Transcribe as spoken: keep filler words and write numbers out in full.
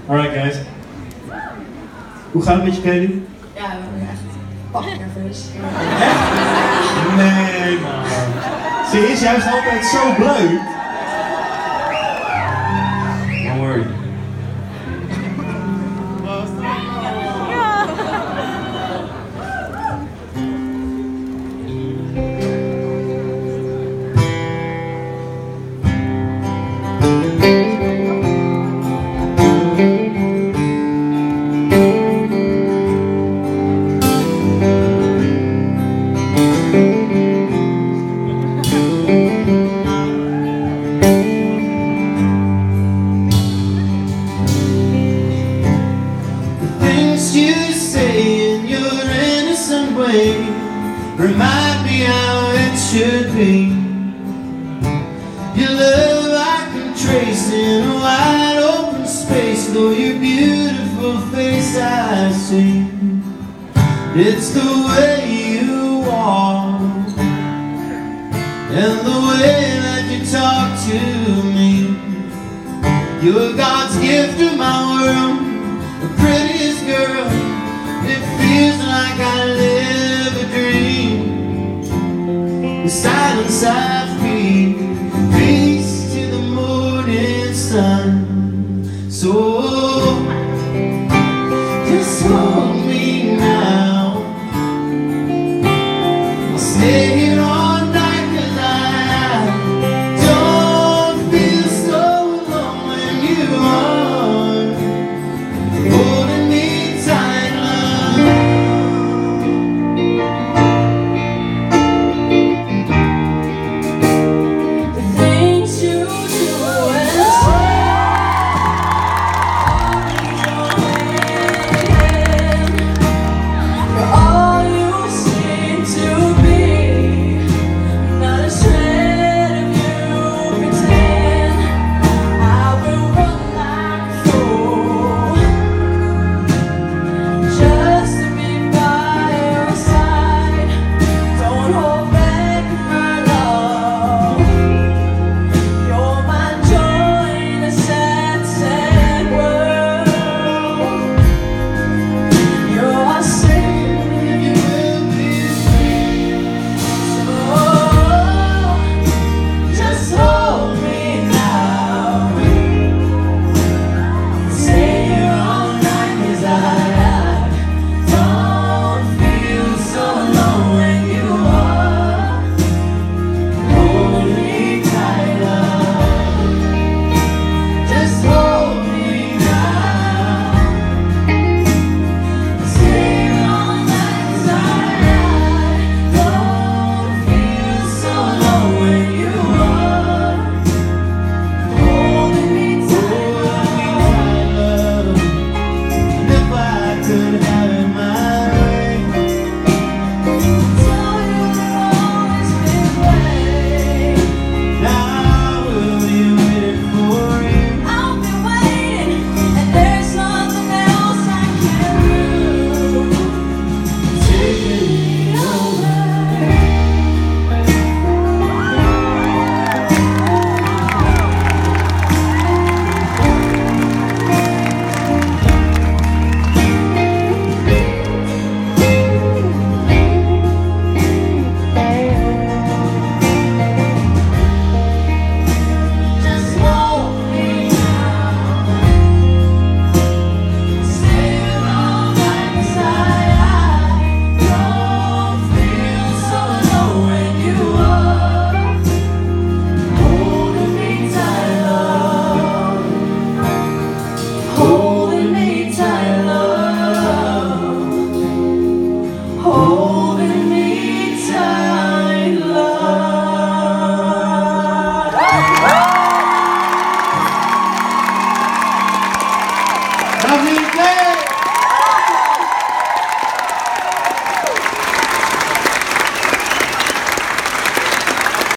Alright guys. Hoe gaat het met je, Kelly? Ja, we zijn echt fucking nerveus. Echt? Nee man. Ze is juist altijd zo bleu. Don't worry. You say in your innocent way remind me how it should be. Your love I can trace in a wide open space, though your beautiful face I see. It's the way you walk and the way that you talk to me. You're God's gift to my world, the prettiest girl. It feels like I live a dream. The silence I feel, peace to the morning sun. So